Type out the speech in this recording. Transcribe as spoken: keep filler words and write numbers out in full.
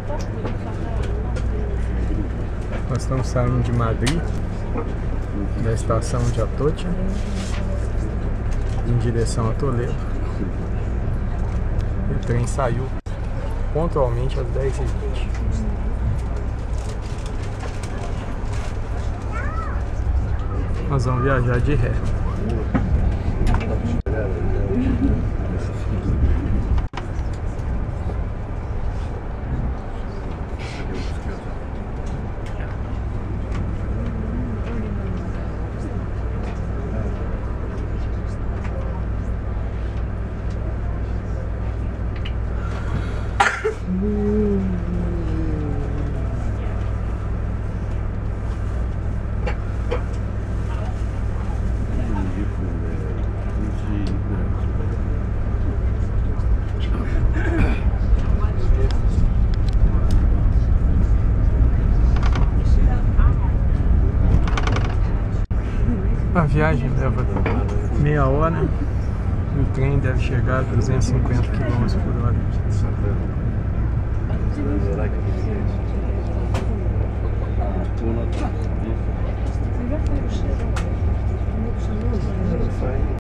Nós estamos saindo de Madrid, da estação de Atocha, em direção a Toledo. E o trem saiu pontualmente às dez e vinte. Nós vamos viajar de ré. A viagem leva meia hora e o trem deve chegar a duzentos e cinquenta quilômetros por hora.